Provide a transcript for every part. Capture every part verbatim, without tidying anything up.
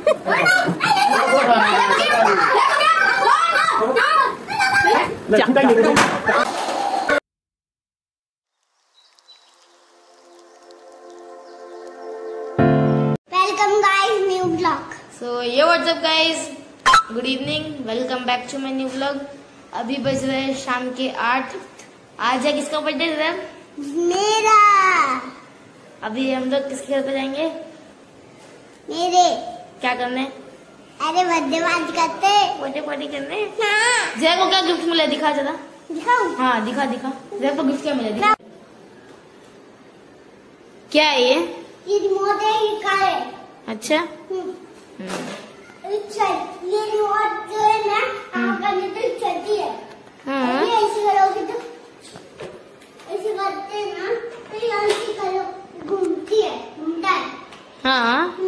सो ये what's up guys, good evening, welcome back to my new vlog. अभी बज रहे हैं शाम के आठ। आज है किसका बर्थडे है? मेरा। अभी हम लोग किसके घर पे जाएंगे? मेरे। क्या करने? अरे बर्थडे पार्टी करते। बर्थडे पार्टी करने? हाँ। जय को क्या गिफ्ट मिला? दिखा जरा। दिखाऊं? हाँ दिखा दिखा। जय को गिफ्ट क्या मिला? दिखा। क्या है ये? ये रिमोट है, ये कार है। अच्छा। ये रिमोट जो है ना, आप करने तो चलती है। हाँ। ये ऐसे करोगे तो ऐसे करते हैं ना, तो ये ऐसे करो, घूमती है, घूमता है। हाँ।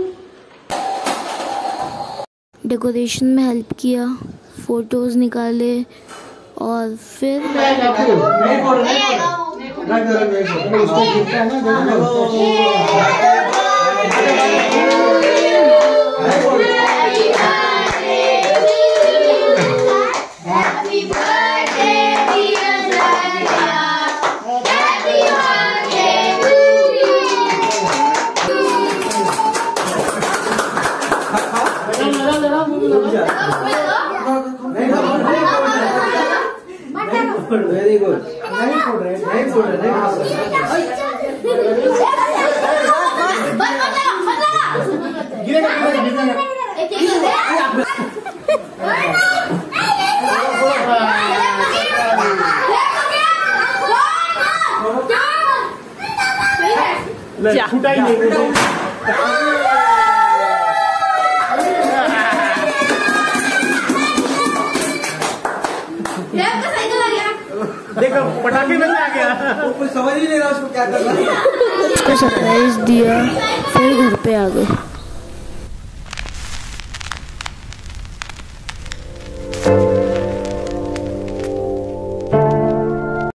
डेकोरेशन में हेल्प किया, फोटोज निकाले और फिर वेरी गुड। नहीं फोड़ रहे, नहीं फोड़ रहे, छूटा ही नहीं। देखो पटाखे में से आ गया, कुछ समझ ही नहीं रहा उसको क्या करना। उसको सरप्राइज दिया, फिर घर पे आ गए।